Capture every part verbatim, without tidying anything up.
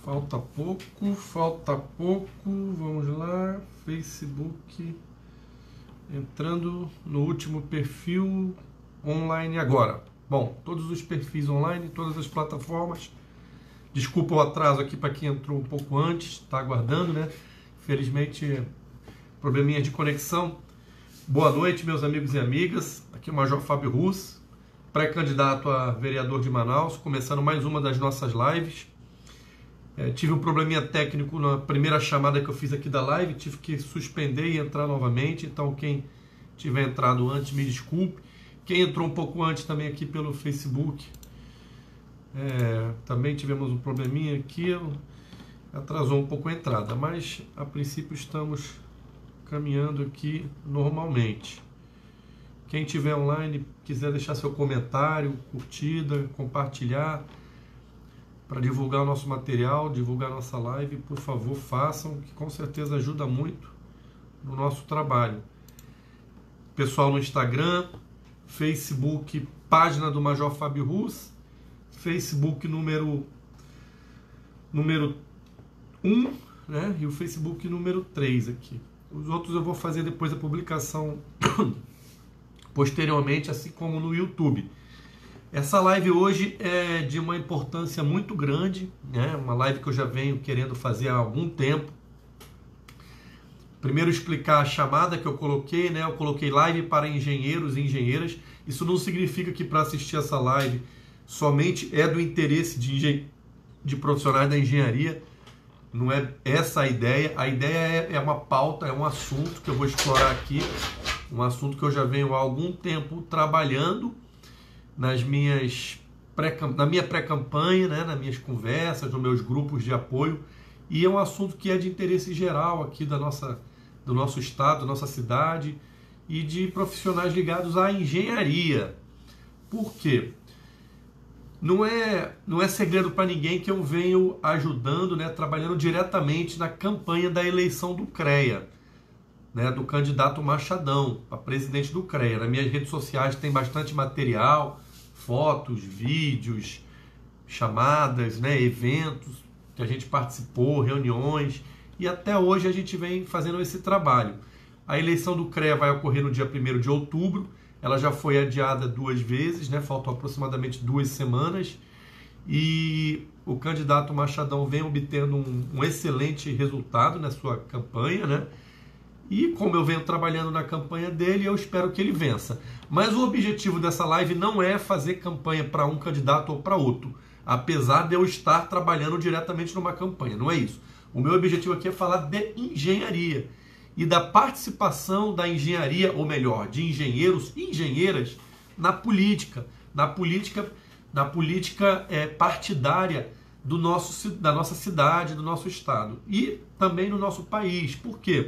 Falta pouco, falta pouco, vamos lá, Facebook, entrando no último perfil online agora. Bom, todos os perfis online, todas as plataformas, desculpa o atraso aqui para quem entrou um pouco antes, está aguardando, né? Infelizmente, probleminha de conexão. Boa noite, meus amigos e amigas, aqui é o Major Fábio Russo, pré-candidato a vereador de Manaus, começando mais uma das nossas lives. É, tive um probleminha técnico na primeira chamada que eu fiz aqui da live, tive que suspender e entrar novamente, então quem tiver entrado antes, me desculpe. Quem entrou um pouco antes também aqui pelo Facebook, é, também tivemos um probleminha aqui, atrasou um pouco a entrada, mas a princípio estamos caminhando aqui normalmente. Quem tiver online, quiser deixar seu comentário, curtida, compartilhar, para divulgar o nosso material, divulgar a nossa live, por favor, façam, que com certeza ajuda muito no nosso trabalho. Pessoal no Instagram, Facebook, página do Major Fábio Russo, Facebook número número um, né? E o Facebook número três aqui. Os outros eu vou fazer depois a publicação posteriormente, assim como no YouTube. Essa live hoje é de uma importância muito grande, né? Uma live que eu já venho querendo fazer há algum tempo. Primeiro explicar a chamada que eu coloquei, né? Eu coloquei live para engenheiros e engenheiras. Isso não significa que para assistir essa live somente é do interesse de, engen... de profissionais da engenharia. Não é essa a ideia. A ideia é, é uma pauta, é um assunto que eu vou explorar aqui. Um assunto que eu já venho há algum tempo trabalhando nas minhas pré, na minha pré-campanha, né, nas minhas conversas, nos meus grupos de apoio, e é um assunto que é de interesse geral aqui da nossa, do nosso estado, da nossa cidade, e de profissionais ligados à engenharia. Por quê? Não é, não é segredo para ninguém que eu venho ajudando, né, trabalhando diretamente na campanha da eleição do CREA, né, do candidato Machadão, a presidente do CREA. Nas minhas redes sociais tem bastante material, fotos, vídeos, chamadas, né, eventos que a gente participou, reuniões, e até hoje a gente vem fazendo esse trabalho. A eleição do CREA vai ocorrer no dia primeiro de outubro, ela já foi adiada duas vezes, né, faltam aproximadamente duas semanas, e o candidato Machadão vem obtendo um, um excelente resultado na sua campanha, né? E como eu venho trabalhando na campanha dele, eu espero que ele vença. Mas o objetivo dessa live não é fazer campanha para um candidato ou para outro, apesar de eu estar trabalhando diretamente numa campanha, não é isso. O meu objetivo aqui é falar de engenharia e da participação da engenharia, ou melhor, de engenheiros e engenheiras na política, na política, na política é, partidária do nosso, da nossa cidade, do nosso estado e também no nosso país. Por quê?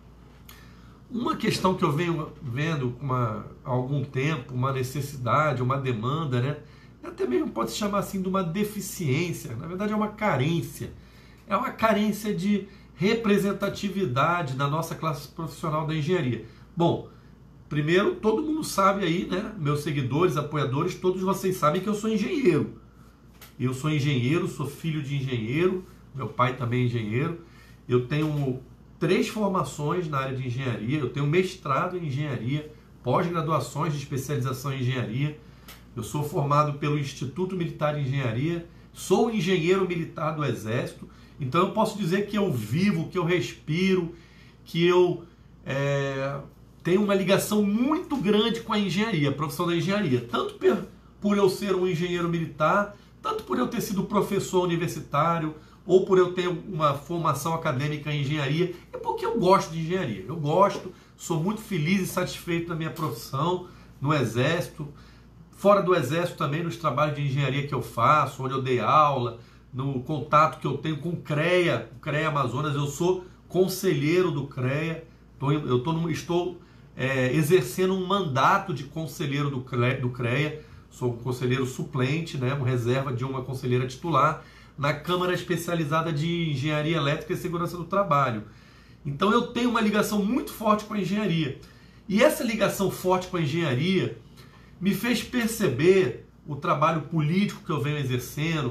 Uma questão que eu venho vendo uma, há algum tempo, uma necessidade, uma demanda, né? Até mesmo pode se chamar assim de uma deficiência, na verdade é uma carência. É uma carência de representatividade na nossa classe profissional da engenharia. Bom, primeiro, todo mundo sabe aí, né? Meus seguidores, apoiadores, todos vocês sabem que eu sou engenheiro. Eu sou engenheiro, sou filho de engenheiro, meu pai também é engenheiro. Eu tenho três formações na área de engenharia, eu tenho mestrado em engenharia, pós-graduações de especialização em engenharia, eu sou formado pelo Instituto Militar de Engenharia, sou engenheiro militar do Exército, então eu posso dizer que eu vivo, que eu respiro, que eu é, tenho uma ligação muito grande com a engenharia, a profissão da engenharia, tanto por eu ser um engenheiro militar, tanto por eu ter sido professor universitário, ou por eu ter uma formação acadêmica em engenharia, é porque eu gosto de engenharia. Eu gosto, sou muito feliz e satisfeito na minha profissão, no Exército, fora do Exército também, nos trabalhos de engenharia que eu faço, onde eu dei aula, no contato que eu tenho com o CREA, o CREA Amazonas. Eu sou conselheiro do CREA, eu tô no, estou é, exercendo um mandato de conselheiro do CREA, do CREA, sou um conselheiro suplente, né, uma reserva de uma conselheira titular, na Câmara Especializada de Engenharia Elétrica e Segurança do Trabalho. Então eu tenho uma ligação muito forte com a engenharia. E essa ligação forte com a engenharia me fez perceber o trabalho político que eu venho exercendo,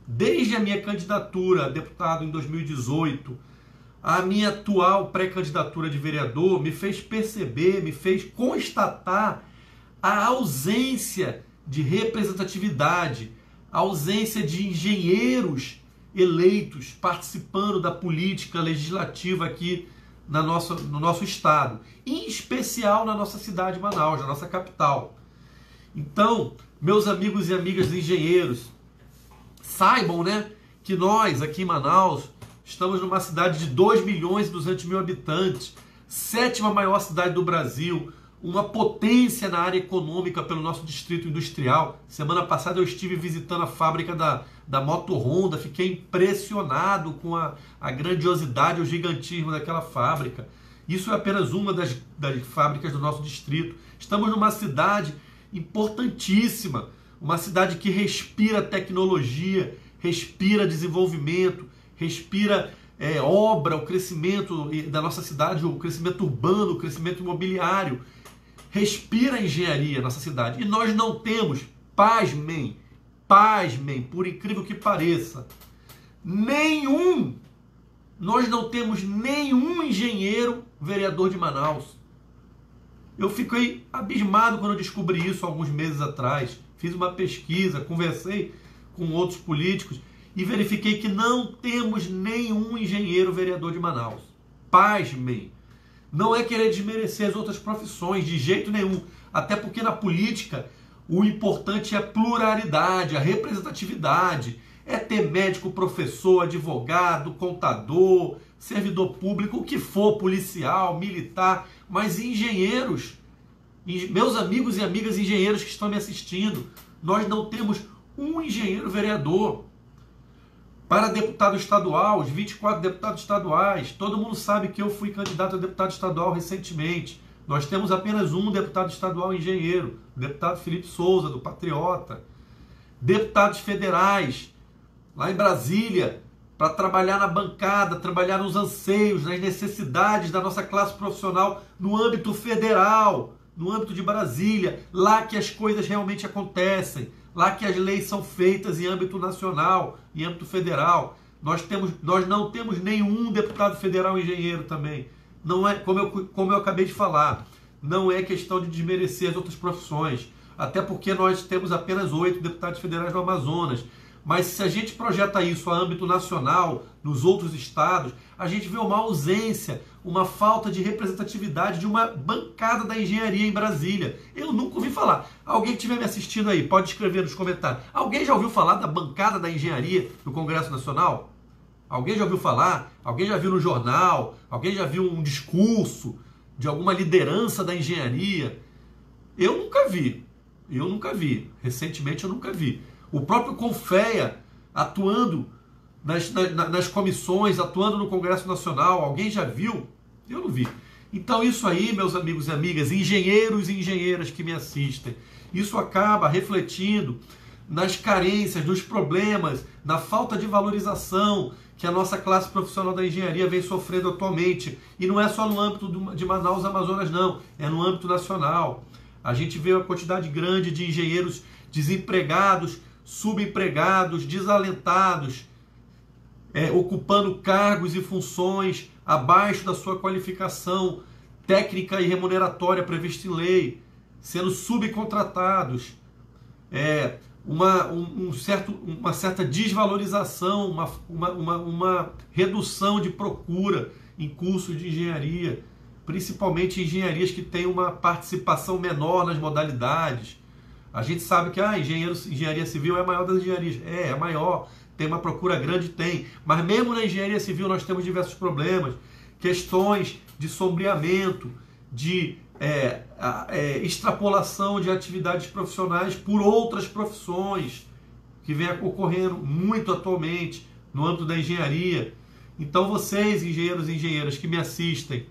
desde a minha candidatura a deputado em dois mil e dezoito, a minha atual pré-candidatura de vereador, me fez perceber, me fez constatar a ausência de representatividade, a ausência de engenheiros eleitos participando da política legislativa aqui na nossa, no nosso estado, em especial na nossa cidade de Manaus, na nossa capital. Então, meus amigos e amigas engenheiros, saibam, né, que nós aqui em Manaus estamos numa cidade de dois milhões e duzentos mil habitantes, sétima maior cidade do Brasil, uma potência na área econômica pelo nosso distrito industrial. Semana passada eu estive visitando a fábrica da, da Moto Honda, fiquei impressionado com a, a grandiosidade, o gigantismo daquela fábrica. Isso é apenas uma das, das fábricas do nosso distrito. Estamos numa cidade importantíssima, uma cidade que respira tecnologia, respira desenvolvimento, respira é, obra, o crescimento da nossa cidade, o crescimento urbano, o crescimento imobiliário, respira engenharia nossa cidade. E nós não temos, pasmem, pasmem, por incrível que pareça, nenhum, nós não temos nenhum engenheiro vereador de Manaus. Eu fiquei abismado quando eu descobri isso alguns meses atrás. Fiz uma pesquisa, conversei com outros políticos e verifiquei que não temos nenhum engenheiro vereador de Manaus. Pasmem. Não é querer desmerecer as outras profissões, de jeito nenhum. Até porque na política o importante é a pluralidade, a representatividade. É ter médico, professor, advogado, contador, servidor público, o que for, policial, militar, mas engenheiros, meus amigos e amigas engenheiros que estão me assistindo, nós não temos um engenheiro vereador. Para deputado estadual, os vinte e quatro deputados estaduais, todo mundo sabe que eu fui candidato a deputado estadual recentemente. Nós temos apenas um deputado estadual engenheiro, o deputado Felipe Souza, do Patriota. Deputados federais, lá em Brasília, para trabalhar na bancada, trabalhar nos anseios, nas necessidades da nossa classe profissional no âmbito federal, no âmbito de Brasília, lá que as coisas realmente acontecem, lá que as leis são feitas em âmbito nacional, em âmbito federal. Nós, temos, nós não temos nenhum deputado federal engenheiro também. Não é, como eu, como eu acabei de falar, não é questão de desmerecer as outras profissões, até porque nós temos apenas oito deputados federais no Amazonas. Mas se a gente projeta isso a âmbito nacional, nos outros estados, a gente vê uma ausência, uma falta de representatividade de uma bancada da engenharia em Brasília. Eu nunca ouvi falar. Alguém que estiver me assistindo aí, pode escrever nos comentários. Alguém já ouviu falar da bancada da engenharia no Congresso Nacional? Alguém já ouviu falar? Alguém já viu no jornal? Alguém já viu um discurso de alguma liderança da engenharia? Eu nunca vi. Eu nunca vi. Recentemente eu nunca vi. O próprio Confea atuando nas, nas, nas comissões, atuando no Congresso Nacional. Alguém já viu? Eu não vi. Então isso aí, meus amigos e amigas, engenheiros e engenheiras que me assistem, isso acaba refletindo nas carências, nos problemas, na falta de valorização que a nossa classe profissional da engenharia vem sofrendo atualmente. E não é só no âmbito de Manaus, Amazonas, não. É no âmbito nacional. A gente vê uma quantidade grande de engenheiros desempregados, subempregados, desalentados, é, ocupando cargos e funções abaixo da sua qualificação técnica e remuneratória prevista em lei, sendo subcontratados, é, uma, um, um certo, uma certa desvalorização, uma, uma, uma, uma redução de procura em cursos de engenharia, principalmente engenharias que têm uma participação menor nas modalidades. A gente sabe que a ah, engenharia civil é a maior das engenharias. É, é a maior. Tem uma procura grande? Tem. Mas mesmo na engenharia civil nós temos diversos problemas. Questões de sombreamento, de é, é, extrapolação de atividades profissionais por outras profissões, que vem ocorrendo muito atualmente no âmbito da engenharia. Então vocês, engenheiros e engenheiras que me assistem,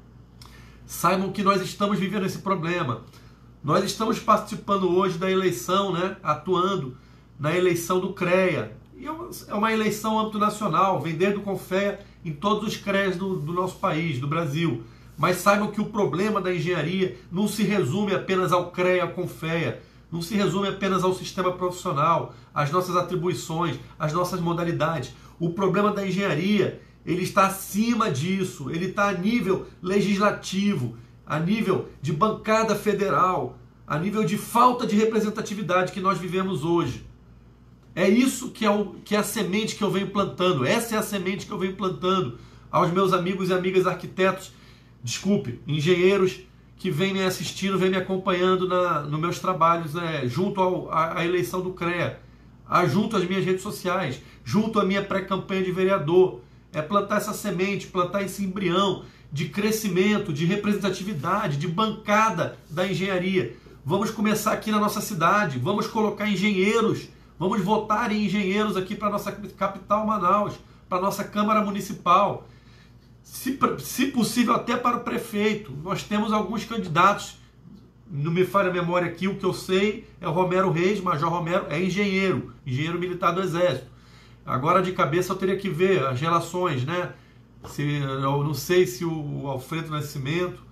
saibam que nós estamos vivendo esse problema. Nós estamos participando hoje da eleição, né, atuando na eleição do CREA. E é uma eleição âmbito nacional, vem desde o Confea em todos os CREAs do, do nosso país, do Brasil. Mas saibam que o problema da engenharia não se resume apenas ao CREA, ao Confea. não se resume apenas ao sistema profissional, às nossas atribuições, às nossas modalidades. O problema da engenharia, ele está acima disso, ele está a nível legislativo, a nível de bancada federal, a nível de falta de representatividade que nós vivemos hoje. É isso que é, o, que é a semente que eu venho plantando, essa é a semente que eu venho plantando aos meus amigos e amigas arquitetos, desculpe, engenheiros que vêm me assistindo, vêm me acompanhando na, nos meus trabalhos, né, junto ao, à, à eleição do CREA, a, junto às minhas redes sociais, junto à minha pré-campanha de vereador. É plantar essa semente, plantar esse embrião de crescimento, de representatividade, de bancada da engenharia. Vamos começar aqui na nossa cidade, vamos colocar engenheiros, vamos votar em engenheiros aqui para a nossa capital Manaus, para a nossa Câmara Municipal. Se, se possível, até para o prefeito. Nós temos alguns candidatos, não me falha a memória aqui, o que eu sei é o Romero Reis, Major Romero, é engenheiro, engenheiro militar do Exército. Agora, de cabeça, eu teria que ver as relações, né? Se, eu não sei se o Alfredo Nascimento...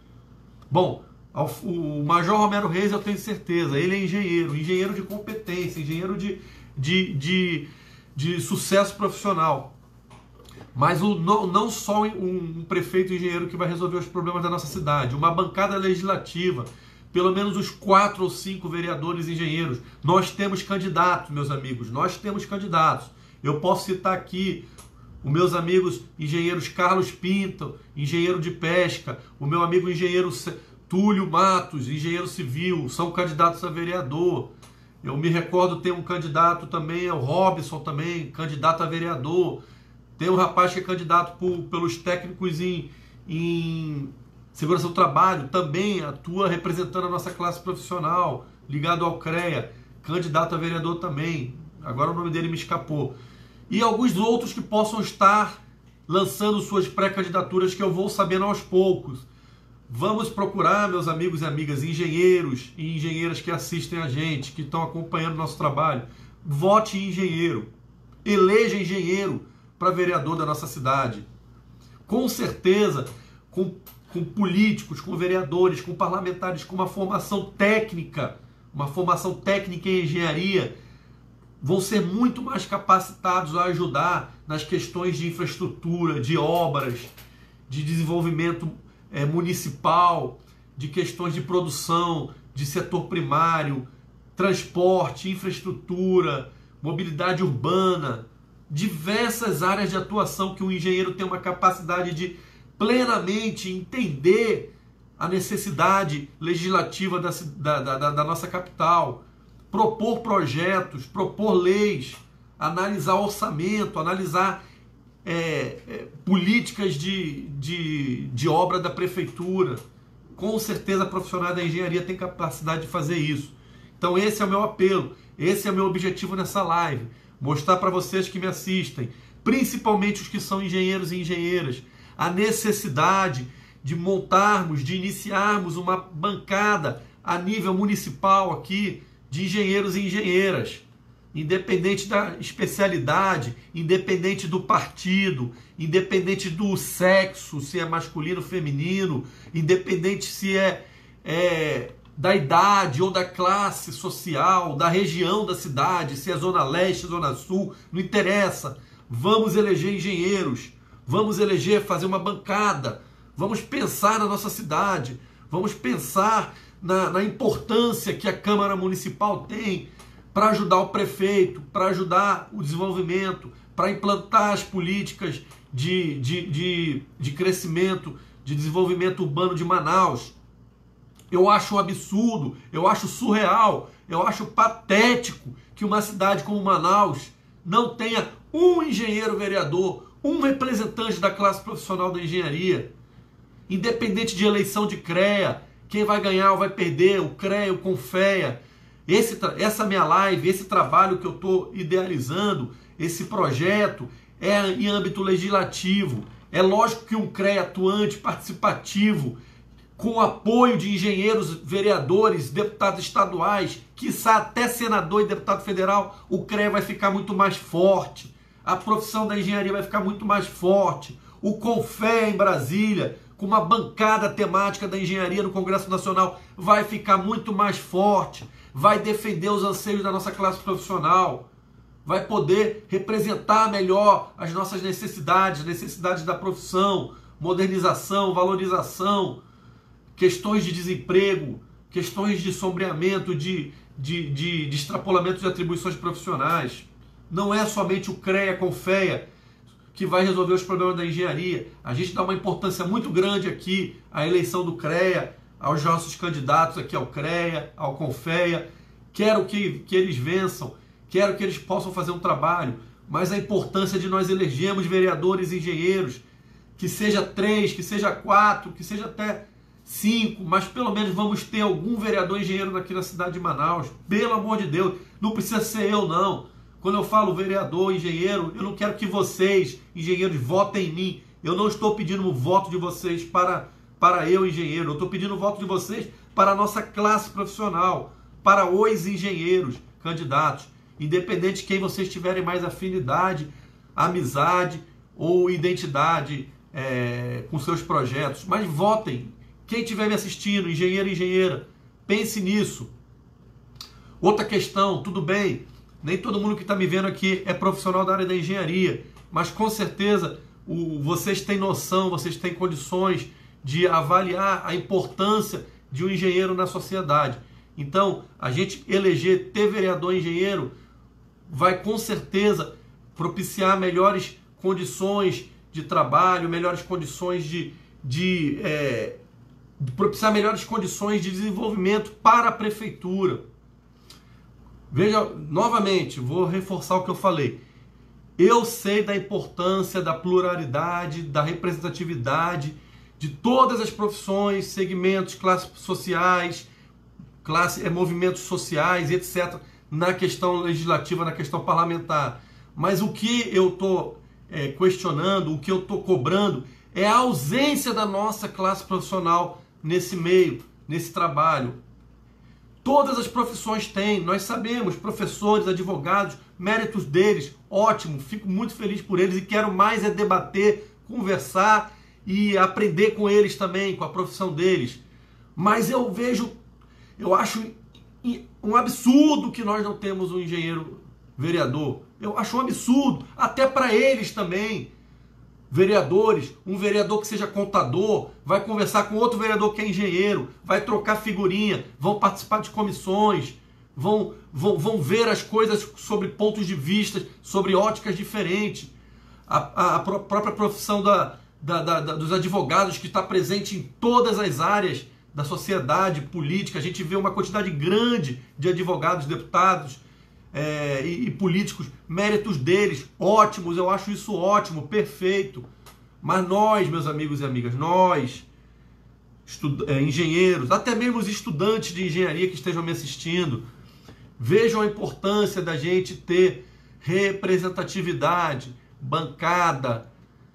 Bom, o Major Romero Reis eu tenho certeza, ele é engenheiro, engenheiro de competência, engenheiro de, de, de, de sucesso profissional. Mas o, não, não só um, um prefeito engenheiro que vai resolver os problemas da nossa cidade, uma bancada legislativa, pelo menos os quatro ou cinco vereadores engenheiros. Nós temos candidatos, meus amigos, nós temos candidatos. Eu posso citar aqui os meus amigos engenheiros Carlos Pinto, engenheiro de pesca, o meu amigo engenheiro Túlio Matos, engenheiro civil, são candidatos a vereador. Eu me recordo, tem um candidato também, é o Robson também, candidato a vereador. Tem um rapaz que é candidato por, pelos técnicos em, em segurança do trabalho, também atua representando a nossa classe profissional, ligado ao CREA, candidato a vereador também. Agora o nome dele me escapou. E alguns outros que possam estar lançando suas pré-candidaturas que eu vou sabendo aos poucos. Vamos procurar, meus amigos e amigas, engenheiros e engenheiras que assistem a gente, que estão acompanhando o nosso trabalho. Vote em engenheiro. Eleja engenheiro para vereador da nossa cidade. Com certeza, com, com políticos, com vereadores, com parlamentares, com uma formação técnica, uma formação técnica em engenharia, vão ser muito mais capacitados a ajudar nas questões de infraestrutura, de obras, de desenvolvimento é, municipal, de questões de produção, de setor primário, transporte, infraestrutura, mobilidade urbana, diversas áreas de atuação que o engenheiro tem uma capacidade de plenamente entender a necessidade legislativa da, da, da, da nossa capital, propor projetos, propor leis, analisar orçamento, analisar é, é, políticas de, de, de obra da prefeitura. Com certeza, profissionais da engenharia têm capacidade de fazer isso. Então esse é o meu apelo, esse é o meu objetivo nessa live. Mostrar para vocês que me assistem, principalmente os que são engenheiros e engenheiras, a necessidade de montarmos, de iniciarmos uma bancada a nível municipal aqui, de engenheiros e engenheiras, independente da especialidade, independente do partido, independente do sexo, se é masculino ou feminino, independente se é, é da idade ou da classe social, da região da cidade, se é zona leste, zona sul, não interessa. Vamos eleger engenheiros, vamos eleger, fazer uma bancada, vamos pensar na nossa cidade, vamos pensar na, na importância que a Câmara Municipal tem para ajudar o prefeito, para ajudar o desenvolvimento, para implantar as políticas de, de, de, de crescimento, de desenvolvimento urbano de Manaus. Eu acho um absurdo, eu acho surreal, eu acho patético que uma cidade como Manaus não tenha um engenheiro vereador, um representante da classe profissional da engenharia, independente de eleição de CREA, quem vai ganhar ou vai perder, o CREA, o CONFEA. Esse, essa minha live, esse trabalho que eu estou idealizando, esse projeto, é em âmbito legislativo. É lógico que um CREA atuante, participativo, com o apoio de engenheiros, vereadores, deputados estaduais, quiçá até senador e deputado federal, o CREA vai ficar muito mais forte. A profissão da engenharia vai ficar muito mais forte. O CONFEA em Brasília, com uma bancada temática da engenharia no Congresso Nacional, vai ficar muito mais forte. vai defender os anseios da nossa classe profissional, vai poder representar melhor as nossas necessidades, necessidades da profissão, modernização, valorização, questões de desemprego, questões de sombreamento, de, de, de, de extrapolamento de atribuições profissionais. Não é somente o CREA, CONFEA, que vai resolver os problemas da engenharia. A gente dá uma importância muito grande aqui à eleição do CREA, aos nossos candidatos aqui ao CREA, ao CONFEA. Quero que, que eles vençam, quero que eles possam fazer um trabalho, mas a importância de nós elegermos vereadores e engenheiros, que seja três, que seja quatro, que seja até cinco, mas pelo menos vamos ter algum vereador engenheiro aqui na cidade de Manaus. Pelo amor de Deus, não precisa ser eu não. Quando eu falo vereador, engenheiro, eu não quero que vocês, engenheiros, votem em mim. Eu não estou pedindo o voto de vocês para, para eu, engenheiro. Eu estou pedindo o voto de vocês para a nossa classe profissional, para os engenheiros candidatos, independente de quem vocês tiverem mais afinidade, amizade ou identidade é, com seus projetos. Mas votem. Quem estiver me assistindo, engenheiro e engenheira, pense nisso. Outra questão, tudo bem, nem todo mundo que está me vendo aqui é profissional da área da engenharia, mas com certeza o, vocês têm noção, vocês têm condições de avaliar a importância de um engenheiro na sociedade. Então, a gente eleger, ter vereador engenheiro, vai com certeza propiciar melhores condições de trabalho, melhores condições de... de é, propiciar melhores condições de desenvolvimento para a prefeitura. Veja, novamente, vou reforçar o que eu falei. Eu sei da importância da pluralidade, da representatividade de todas as profissões, segmentos, classes sociais, classe, é, movimentos sociais, etcétera, na questão legislativa, na questão parlamentar. Mas o que eu estou é, questionando, o que eu estou cobrando, é a ausência da nossa classe profissional nesse meio, nesse trabalho. Todas as profissões têm, nós sabemos, professores, advogados, méritos deles, ótimo, fico muito feliz por eles e quero mais é debater, conversar e aprender com eles também, com a profissão deles. Mas eu vejo, eu acho um absurdo que nós não temos um engenheiro vereador. Eu acho um absurdo, até para eles também. Vereadores, um vereador que seja contador, vai conversar com outro vereador que é engenheiro, vai trocar figurinha, vão participar de comissões, vão, vão, vão ver as coisas sobre pontos de vista, sobre óticas diferentes. A, a, a própria profissão da, da, da, da, dos advogados, que está presente em todas as áreas da sociedade política. A gente vê uma quantidade grande de advogados, deputados, É, e, e políticos, méritos deles, ótimos, eu acho isso ótimo, perfeito. Mas nós, meus amigos e amigas, nós, é, engenheiros, até mesmo os estudantes de engenharia que estejam me assistindo, vejam a importância da gente ter representatividade, bancada,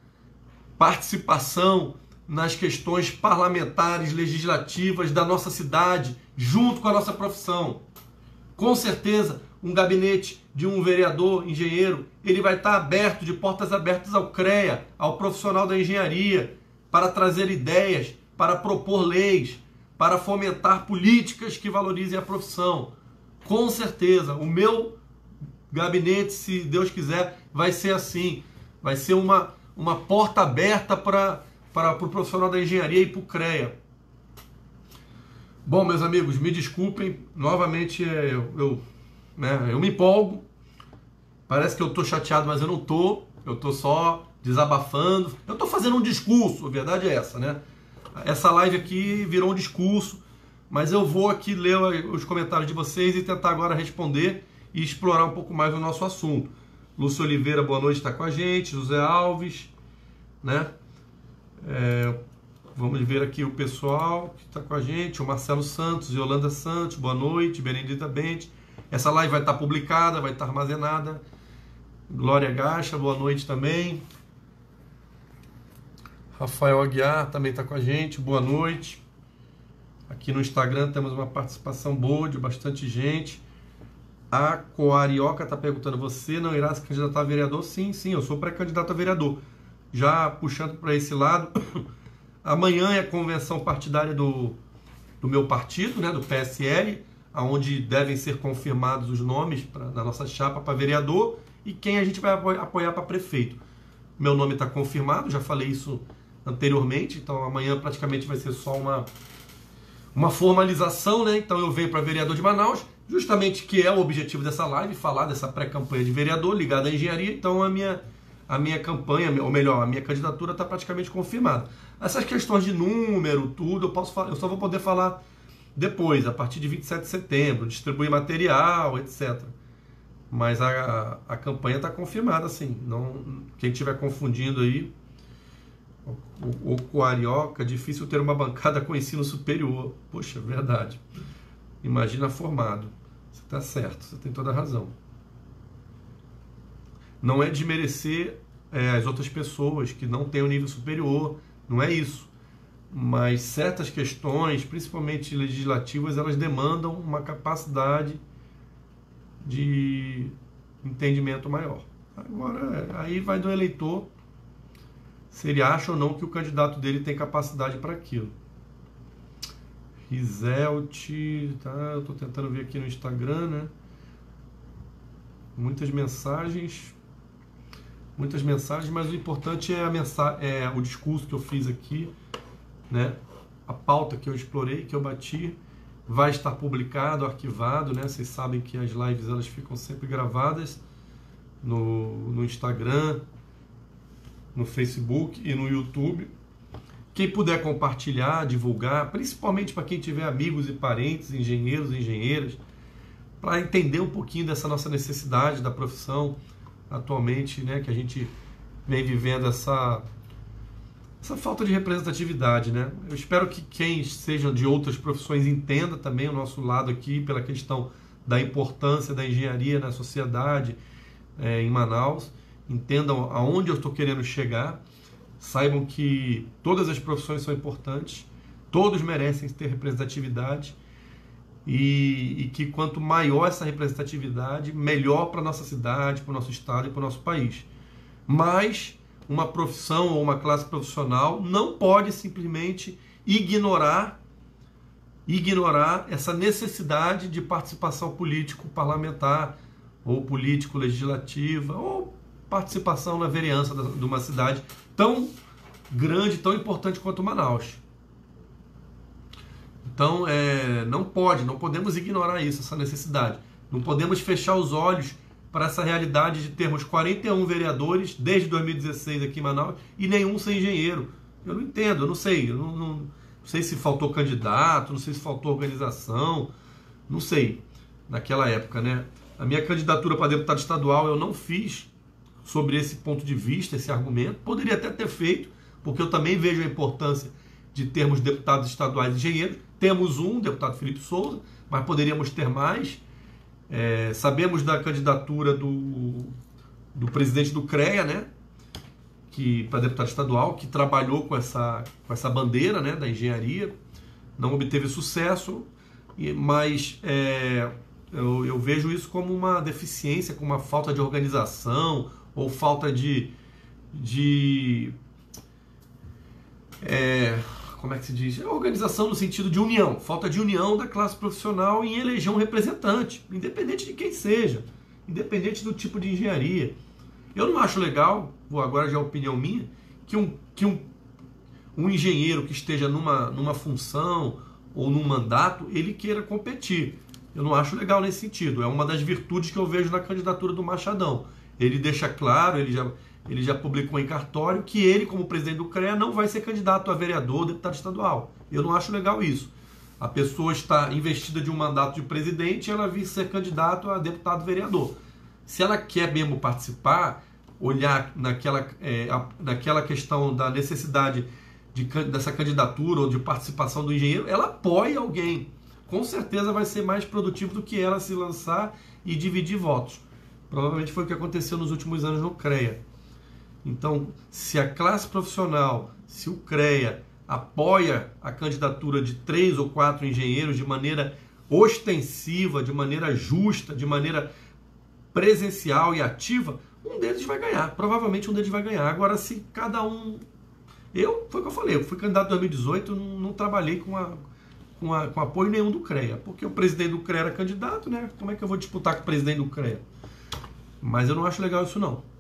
participação nas questões parlamentares, legislativas da nossa cidade, junto com a nossa profissão. Com certeza, um gabinete de um vereador, engenheiro, ele vai estar aberto, de portas abertas ao CREA, ao profissional da engenharia, para trazer ideias, para propor leis, para fomentar políticas que valorizem a profissão. Com certeza, o meu gabinete, se Deus quiser, vai ser assim. Vai ser uma, uma porta aberta para, para, para o profissional da engenharia e para o CREA. Bom, meus amigos, me desculpem, novamente eu... eu Né? Eu me empolgo, parece que eu estou chateado, mas eu não estou, eu estou só desabafando, eu estou fazendo um discurso, a verdade é essa, né? Essa live aqui virou um discurso, mas eu vou aqui ler os comentários de vocês e tentar agora responder e explorar um pouco mais o nosso assunto. Lúcio Oliveira, boa noite, está com a gente, José Alves, né? É, vamos ver aqui o pessoal que está com a gente, o Marcelo Santos, Yolanda Santos, boa noite, Benedita Bente. Essa live vai estar publicada, vai estar armazenada. Glória Gacha, boa noite também. Rafael Aguiar também está com a gente, boa noite. Aqui no Instagram temos uma participação boa de bastante gente. A Coarioca está perguntando, você não irá se candidatar a vereador? Sim, sim, eu sou pré-candidato a vereador. Já puxando para esse lado, amanhã é a convenção partidária do, do meu partido, né, do P S L. onde devem ser confirmados os nomes pra, na nossa chapa para vereador e quem a gente vai apoiar para prefeito. Meu nome está confirmado, já falei isso anteriormente, então amanhã praticamente vai ser só uma, uma formalização, né? Então eu venho para vereador de Manaus, justamente que é o objetivo dessa live, falar dessa pré-campanha de vereador ligada à engenharia. Então a minha, a minha campanha, ou melhor, a minha candidatura está praticamente confirmada. Essas questões de número, tudo, eu, posso falar, eu só vou poder falar depois, a partir de vinte e sete de setembro, distribuir material, etcétera. Mas a, a, a campanha está confirmada, sim. Não, quem estiver confundindo aí, o, o Coarioca, difícil ter uma bancada com ensino superior. Poxa, verdade. Imagina formado. Você está certo, você tem toda a razão. Não é desmerecer é, as outras pessoas que não têm o nível superior, não é isso. Mas certas questões, principalmente legislativas, elas demandam uma capacidade de entendimento maior. Agora, aí vai do eleitor se ele acha ou não que o candidato dele tem capacidade para aquilo. Riselt, tá? Eu estou tentando ver aqui no Instagram, né? Muitas mensagens, muitas mensagens, mas o importante é, a mensagem, é o discurso que eu fiz aqui, né? A pauta que eu explorei, que eu bati, vai estar publicado, arquivado, né? Vocês sabem que as lives elas ficam sempre gravadas no, no Instagram, no Facebook e no YouTube. Quem puder compartilhar, divulgar, principalmente para quem tiver amigos e parentes, engenheiros e engenheiras, para entender um pouquinho dessa nossa necessidade da profissão atualmente, né? Que a gente vem vivendo essa... essa falta de representatividade, né? Eu espero que quem seja de outras profissões entenda também o nosso lado aqui, pela questão da importância da engenharia na sociedade é, em Manaus, entendam aonde eu estou querendo chegar, saibam que todas as profissões são importantes, todos merecem ter representatividade e, e que quanto maior essa representatividade, melhor para a nossa cidade, para o nosso estado e para o nosso país. Mas uma profissão ou uma classe profissional não pode simplesmente ignorar, ignorar essa necessidade de participação político-parlamentar ou político-legislativa ou participação na vereança de uma cidade tão grande, tão importante quanto Manaus. Então, é, não pode, não podemos ignorar isso, essa necessidade. Não podemos fechar os olhos para essa realidade de termos quarenta e um vereadores desde dois mil e dezesseis aqui em Manaus e nenhum ser engenheiro. Eu não entendo, eu não sei. Eu não, não, não sei se faltou candidato, não sei se faltou organização, não sei, naquela época, né? A minha candidatura para deputado estadual eu não fiz sobre esse ponto de vista, esse argumento. Poderia até ter feito, porque eu também vejo a importância de termos deputados estaduais engenheiros. Temos um, deputado Felipe Souza, mas poderíamos ter mais. É, sabemos da candidatura do, do presidente do CREA, né, que, para deputado estadual, que trabalhou com essa, com essa bandeira, né, da engenharia, não obteve sucesso, e, mas é, eu, eu vejo isso como uma deficiência, como uma falta de organização, ou falta de... de é, como é que se diz? Organização no sentido de união, falta de união da classe profissional em eleger um representante, independente de quem seja, independente do tipo de engenharia. Eu não acho legal, vou agora já é opinião minha, que um, que um, um engenheiro que esteja numa, numa função ou num mandato, ele queira competir. Eu não acho legal nesse sentido, é uma das virtudes que eu vejo na candidatura do Machadão. Ele deixa claro, ele já... Ele já publicou em cartório que ele, como presidente do CREA, não vai ser candidato a vereador ou deputado estadual. Eu não acho legal isso. A pessoa está investida de um mandato de presidente e ela vir ser candidato a deputado vereador. Se ela quer mesmo participar, olhar naquela, é, naquela questão da necessidade de, dessa candidatura ou de participação do engenheiro, ela apoia alguém. Com certeza vai ser mais produtivo do que ela se lançar e dividir votos. Provavelmente foi o que aconteceu nos últimos anos no CREA. Então, se a classe profissional, se o CREA apoia a candidatura de três ou quatro engenheiros de maneira ostensiva, de maneira justa, de maneira presencial e ativa, um deles vai ganhar. Provavelmente um deles vai ganhar. Agora, se cada um... Eu, foi o que eu falei, eu fui candidato em dois mil e dezoito, não, não trabalhei com a, com, a, com apoio nenhum do CREA, porque o presidente do CREA era candidato, né? Como é que eu vou disputar com o presidente do CREA? Mas eu não acho legal isso não.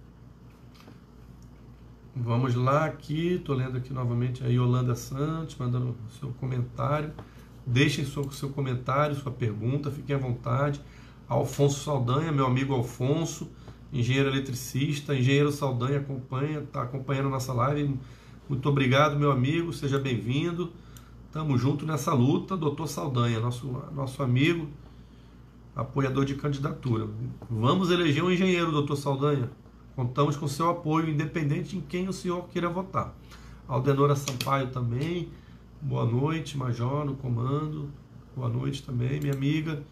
Vamos lá aqui, estou lendo aqui novamente a Yolanda Santos, mandando seu comentário. Deixem seu, seu comentário, sua pergunta, fiquem à vontade. Alfonso Saldanha, meu amigo Alfonso, engenheiro eletricista. Engenheiro Saldanha acompanha, está acompanhando a nossa live. Muito obrigado, meu amigo, seja bem-vindo. Estamos juntos nessa luta. Doutor Saldanha, nosso, nosso amigo, apoiador de candidatura. Vamos eleger um engenheiro, doutor Saldanha. Contamos com seu apoio, independente em quem o senhor queira votar. Aldenora Sampaio também. Boa noite, Major, no comando. Boa noite também, minha amiga.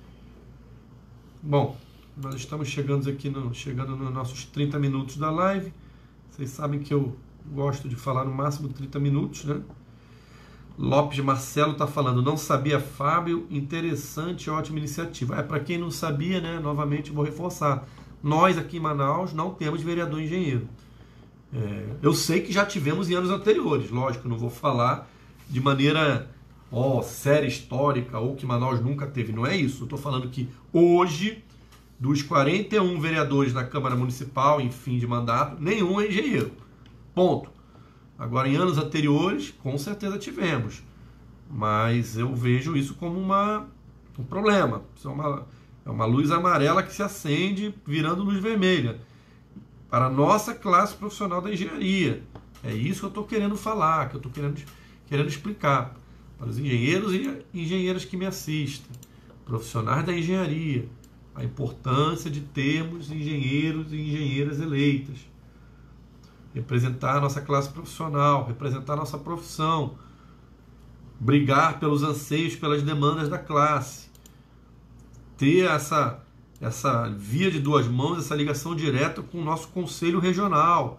Bom, nós estamos chegando aqui no, chegando nos nossos trinta minutos da live. Vocês sabem que eu gosto de falar no máximo trinta minutos, né? Lopes Marcelo está falando, não sabia, Fábio, interessante, ótima iniciativa. É, para quem não sabia, né, novamente vou reforçar. Nós aqui em Manaus não temos vereador engenheiro. É, eu sei que já tivemos em anos anteriores, lógico, não vou falar de maneira ó, séria, histórica, ou que Manaus nunca teve, não é isso. Eu estou falando que hoje, dos quarenta e um vereadores na Câmara Municipal em fim de mandato, nenhum é engenheiro. Ponto. Agora, em anos anteriores, com certeza tivemos. Mas eu vejo isso como uma, um problema. Isso é uma... É uma luz amarela que se acende virando luz vermelha para a nossa classe profissional da engenharia. É isso que eu estou querendo falar, que eu estou querendo, querendo explicar para os engenheiros e engenheiras que me assistem, profissionais da engenharia, a importância de termos engenheiros e engenheiras eleitas, representar a nossa classe profissional, representar a nossa profissão, brigar pelos anseios, pelas demandas da classe, ter essa, essa via de duas mãos, essa ligação direta com o nosso conselho regional.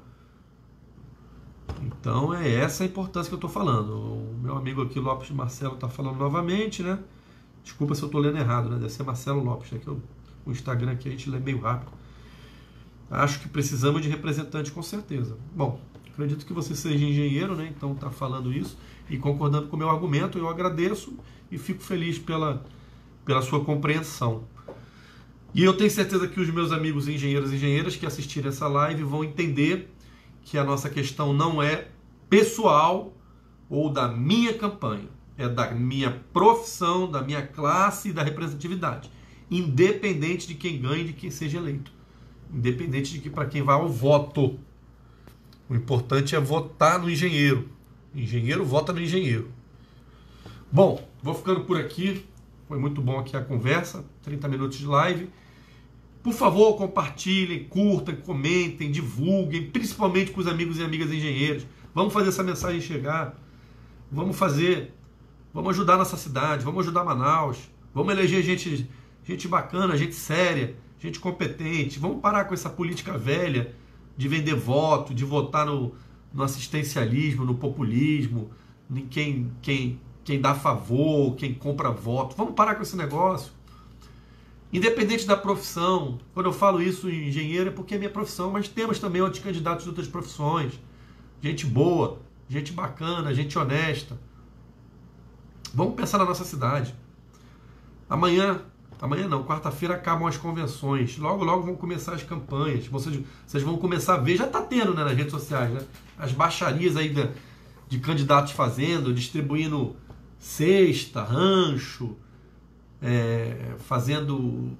Então é essa a importância que eu estou falando. O meu amigo aqui, Lopes Marcelo, está falando novamente, né? Desculpa se eu estou lendo errado, né? Deve ser Marcelo Lopes, né? Que eu, o Instagram aqui a gente lê meio rápido. Acho que precisamos de representante com certeza. Bom, acredito que você seja engenheiro, né? Então está falando isso e concordando com o meu argumento, eu agradeço e fico feliz pela... pela sua compreensão. E eu tenho certeza que os meus amigos engenheiros e engenheiras que assistirem essa live vão entender que a nossa questão não é pessoal ou da minha campanha, é da minha profissão, da minha classe e da representatividade, independente de quem ganhe e de quem seja eleito, independente de que para quem vai ao voto. O importante é votar no engenheiro. O engenheiro vota no engenheiro. Bom, vou ficando por aqui. Foi muito bom aqui a conversa, trinta minutos de live. Por favor, compartilhem, curtam, comentem, divulguem, principalmente com os amigos e amigas engenheiros. Vamos fazer essa mensagem chegar. Vamos fazer, vamos ajudar nossa cidade, vamos ajudar Manaus. Vamos eleger gente, gente bacana, gente séria, gente competente. Vamos parar com essa política velha de vender voto, de votar no, no assistencialismo, no populismo, em quem... quem quem dá favor, quem compra voto. Vamos parar com esse negócio. Independente da profissão, quando eu falo isso em engenheiro é porque é minha profissão, mas temos também outros candidatos de outras profissões. Gente boa, gente bacana, gente honesta. Vamos pensar na nossa cidade. Amanhã, amanhã não, quarta-feira acabam as convenções. Logo, logo vão começar as campanhas. Vocês, vocês vão começar a ver, já está tendo, né, nas redes sociais, né? As baixarias aí de, de candidatos fazendo, distribuindo cesta, rancho, é, fazendo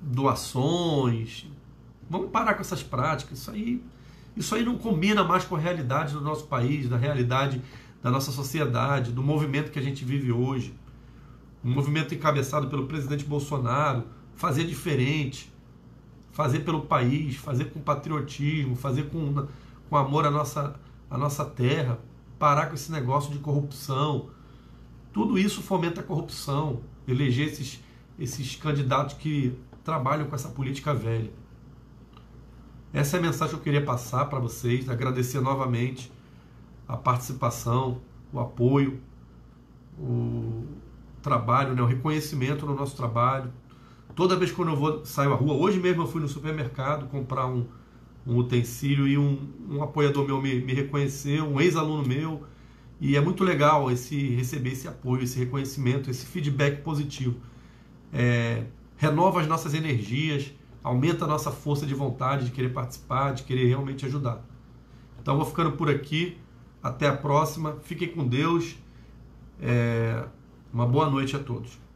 doações. Vamos parar com essas práticas. Isso aí, isso aí não combina mais com a realidade do nosso país, da realidade da nossa sociedade, do movimento que a gente vive hoje. Um movimento encabeçado pelo presidente Bolsonaro, fazer diferente, fazer pelo país, fazer com patriotismo, fazer com, com amor à nossa, à nossa terra, parar com esse negócio de corrupção. Tudo isso fomenta a corrupção, eleger esses, esses candidatos que trabalham com essa política velha. Essa é a mensagem que eu queria passar para vocês, agradecer novamente a participação, o apoio, o trabalho, né, o reconhecimento no nosso trabalho. Toda vez que eu vou, saio à rua, hoje mesmo eu fui no supermercado comprar um, um utensílio e um, um apoiador meu me, me reconheceu, um ex-aluno meu, E é muito legal esse, receber esse apoio, esse reconhecimento, esse feedback positivo. É, renova as nossas energias, aumenta a nossa força de vontade de querer participar, de querer realmente ajudar. Então vou ficando por aqui, até a próxima, fiquem com Deus, é, uma boa noite a todos.